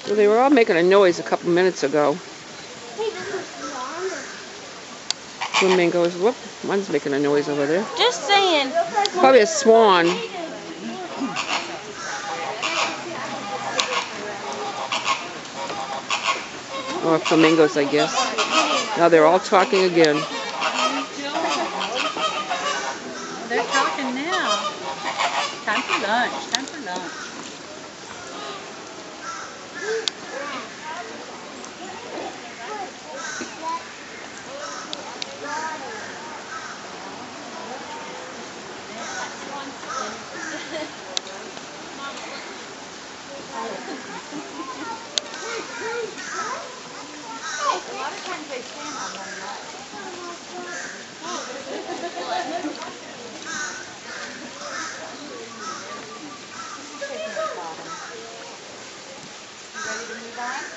Well, they were all making a noise a couple minutes ago. Flamingos. Whoop, one's making a noise over there. Just saying. Probably a swan. Or flamingos, I guess. Now they're all talking again. They're talking now. Time for lunch. Time for lunch. A lot of times they stand on one leg. You ready to move on?